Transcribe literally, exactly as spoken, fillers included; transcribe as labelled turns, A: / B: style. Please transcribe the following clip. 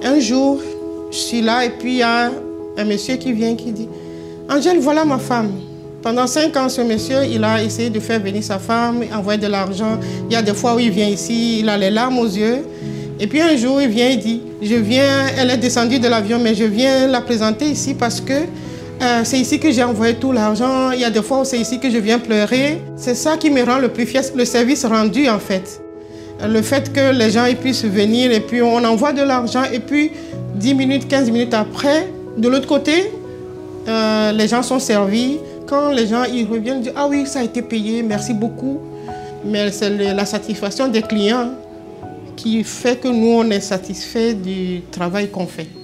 A: Un jour, je suis là et puis il y a un monsieur qui vient qui dit « Angèle, voilà ma femme ». Pendant cinq ans, ce monsieur, il a essayé de faire venir sa femme, envoyer de l'argent. Il y a des fois où il vient ici, il a les larmes aux yeux. Et puis un jour, il vient et dit « Je viens, elle est descendue de l'avion, mais je viens la présenter ici parce que euh, c'est ici que j'ai envoyé tout l'argent. Il y a des fois où c'est ici que je viens pleurer. » C'est ça qui me rend le plus fier, le service rendu en fait. Le fait que les gens ils puissent venir et puis on envoie de l'argent et puis dix minutes, quinze minutes après, de l'autre côté, euh, les gens sont servis. Quand les gens ils reviennent, ils disent « Ah oui, ça a été payé, merci beaucoup ». Mais c'est la satisfaction des clients qui fait que nous, on est satisfait du travail qu'on fait.